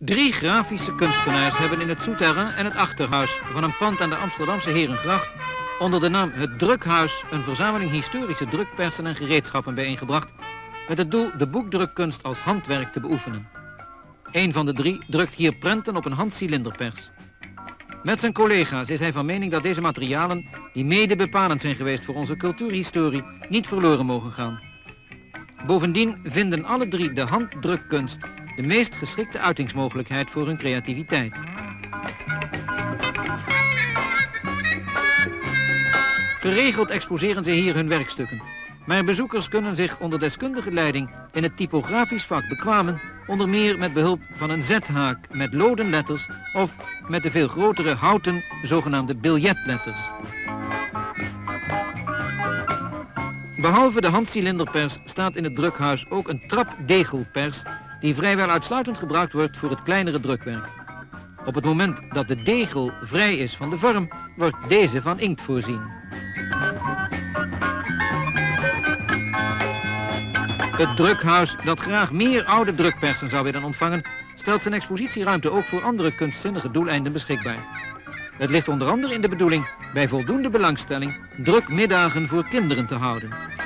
Drie grafische kunstenaars hebben in het souterrain en het achterhuis van een pand aan de Amsterdamse Herengracht onder de naam Het Drukhuis een verzameling historische drukpersen en gereedschappen bijeengebracht met het doel de boekdrukkunst als handwerk te beoefenen. Een van de drie drukt hier prenten op een handcilinderpers. Met zijn collega's is hij van mening dat deze materialen, die mede bepalend zijn geweest voor onze cultuurhistorie, niet verloren mogen gaan. Bovendien vinden alle drie de handdrukkunst de meest geschikte uitingsmogelijkheid voor hun creativiteit. Geregeld exposeren ze hier hun werkstukken. Maar bezoekers kunnen zich onder deskundige leiding in het typografisch vak bekwamen, onder meer met behulp van een zethaak met loden letters of met de veel grotere houten zogenaamde biljetletters. Behalve de handcilinderpers staat in het drukhuis ook een trapdegelpers die vrijwel uitsluitend gebruikt wordt voor het kleinere drukwerk. Op het moment dat de degel vrij is van de vorm, wordt deze van inkt voorzien. Het drukhuis, dat graag meer oude drukpersen zou willen ontvangen, stelt zijn expositieruimte ook voor andere kunstzinnige doeleinden beschikbaar. Het ligt onder andere in de bedoeling bij voldoende belangstelling drukmiddagen voor kinderen te houden.